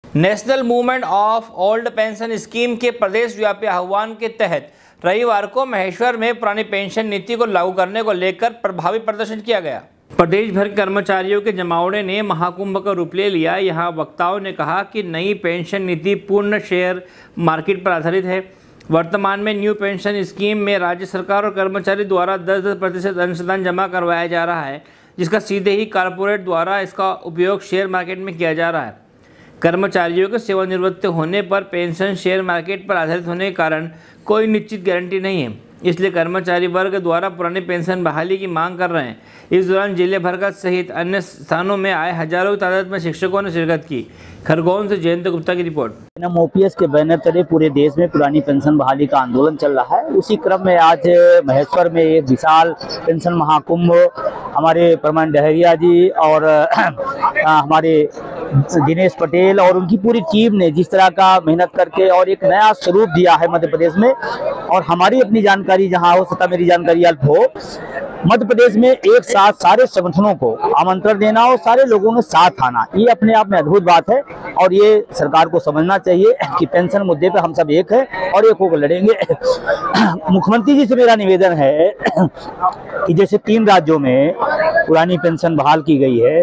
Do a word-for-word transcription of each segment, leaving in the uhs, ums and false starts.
National movement of old pension scheme के प्रदेश व्यापी आह्वान के तहत रविवार को महेश्वर में पुरानी पेंशन नीति को लागू करने को लेकर प्रभावी प्रदर्शन किया गया। प्रदेश भर के कर्मचारियों के जमावड़े ने महाकुंभ का रूप ले लिया। यहाँ वक्ताओं ने कहा कि नई पेंशन नीति पूर्ण शेयर मार्केट पर आधारित है। वर्तमान में न्यू पेंशन स्कीम में राज्य सरकार और कर्मचारी द्वारा दस दस प्रतिशत अंशदान जमा करवाया जा रहा है, जिसका सीधे ही कारपोरेट द्वारा इसका उपयोग शेयर मार्केट में किया जा रहा है। कर्मचारियों के सेवानिवृत्त होने पर पेंशन शेयर मार्केट पर आधारित होने के कारण कोई निश्चित गारंटी नहीं है, इसलिए कर्मचारी वर्ग द्वारा पुरानी पेंशन बहाली की मांग कर रहे हैं। इस दौरान जिले भर का सहित अन्य स्थानों में आए हजारों की तादाद में शिक्षकों ने शिरकत की। खरगोन से जयंत गुप्ता की रिपोर्ट। ओपीएस के बैनर तले पूरे देश में पुरानी पेंशन बहाली का आंदोलन चल रहा है। उसी क्रम में आज महेश्वर में एक विशाल पेंशन महाकुंभ हमारे प्रमन डहरिया जी और हमारे दिनेश पटेल और उनकी पूरी टीम ने जिस तरह का मेहनत करके और एक नया स्वरूप दिया है मध्य प्रदेश में, और हमारी अपनी जानकारी जहां हो सकता मेरी जानकारी अल्प हो, मध्य प्रदेश में एक साथ सारे संगठनों को आमंत्रण देना और सारे लोगों ने साथ आना, ये अपने आप में अद्भुत बात है। और ये सरकार को समझना चाहिए कि पेंशन मुद्दे पे हम सब एक हैं और एक होकर लड़ेंगे। मुख्यमंत्री जी से मेरा निवेदन है कि जैसे तीन राज्यों में पुरानी पेंशन बहाल की गई है,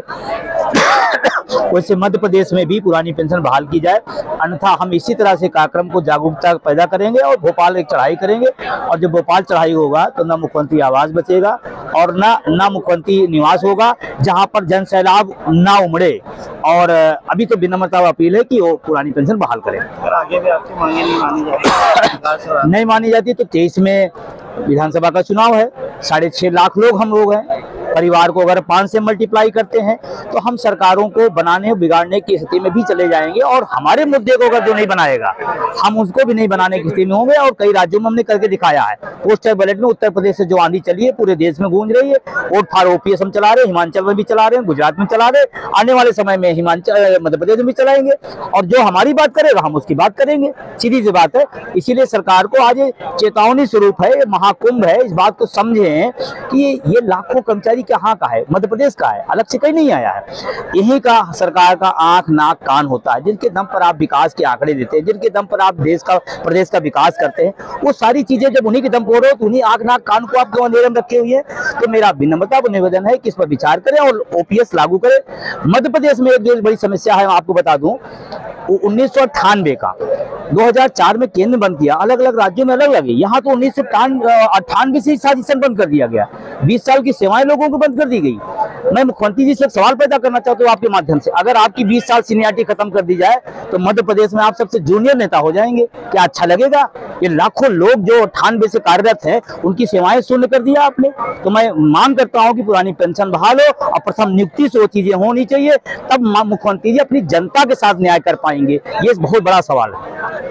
वैसे मध्य प्रदेश में भी पुरानी पेंशन बहाल की जाए, अन्यथा हम इसी तरह से कार्यक्रम को जागरूकता पैदा करेंगे और भोपाल एक चढ़ाई करेंगे। और जब भोपाल चढ़ाई होगा तो न मुख्यमंत्री आवास बचेगा और न न मुख्यमंत्री निवास होगा, जहां पर जन सैलाब ना उमड़े। और अभी तो विनम्रता अपील है कि वो पुरानी पेंशन बहाल करें। आगे भी आपकी मांगे नहीं मानी जाती नहीं मानी जाती तो तेईस में विधानसभा का चुनाव है, साढ़े छह लाख लोग हम लोग हैं। परिवार को अगर पाँच से मल्टीप्लाई करते हैं तो हम सरकारों को बनाने बिगाड़ने की स्थिति में भी चले जाएंगे, और हमारे मुद्दे को अगर जो नहीं बनाएगा हम उसको भी नहीं बनाने की स्थिति में होंगे। और कई राज्यों में हमने करके दिखाया है। पोस्टल बैलेट में उत्तर प्रदेश से जो आंधी चली है पूरे देश में गूंज रही है। वोट फॉर ओपीएस हम चला रहे हैं, हिमाचल में भी चला रहे हैं, गुजरात में चला रहे हैं, आने वाले समय में हिमाचल मध्य प्रदेश में भी चलाएंगे। और जो हमारी बात करेगा हम उसकी बात करेंगे, सीधी सी बात है। इसीलिए सरकार को आज चेतावनी स्वरूप है, महाकुंभ है, इस बात को समझें कि ये लाखों कर्मचारी कहाँ का है, मध्य प्रदेश का है, अलग से कहीं नहीं आया है। यही का सरकार का आंख नाक कान होता है, जिनके दम पर आप विकास के आंकड़े देते हैं, जिनके दम पर आप देश का प्रदेश का विकास करते हैं, वो सारी चीजें जब उन्हीं के दम पर हो तो उन्हीं आंख नाक कान को आप क्यों अंधेरे में रखे हुए हैं। तो मेरा विनम्रता को निवेदन है कि इस पर विचार करें और ओपीएस लागू करें। मध्य प्रदेश में एक बड़ी समस्या है, आपको बता दूं, उन्नीस सौ अट्ठानवे का दो हज़ार चार में केंद्र बंद किया, अलग अलग राज्यों में अलग लगे। यहाँ तो उन्नीस सौ अट्ठानवे से शासन बंद कर दिया गया, बीस साल की सेवाएं लोगों को बंद कर दी गई। मैं मुख्यमंत्री जी से एक सवाल पैदा करना चाहता हूँ आपके माध्यम से, अगर आपकी बीस साल सीनियरिटी खत्म कर दी जाए तो मध्य प्रदेश में आप सबसे जूनियर नेता हो जाएंगे, क्या अच्छा लगेगा? ये लाखों लोग जो अट्ठानवे से कार्यरत हैं उनकी सेवाएं शून्य कर दिया आपने। तो मैं मांग करता हूँ कि पुरानी पेंशन बहाल हो और प्रथम नियुक्ति से वो चीजें होनी चाहिए, तब मुख्यमंत्री जी अपनी जनता के साथ न्याय कर पाएंगे। ये बहुत बड़ा सवाल है।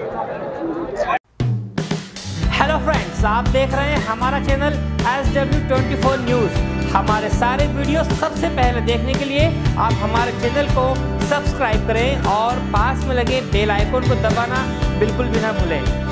हेलो फ्रेंड्स, आप देख रहे हैं हमारा channel S W twenty four news. हमारे सारे वीडियो सबसे पहले देखने के लिए आप हमारे चैनल को सब्सक्राइब करें और पास में लगे बेल आइकन को दबाना बिल्कुल भी ना भूलें।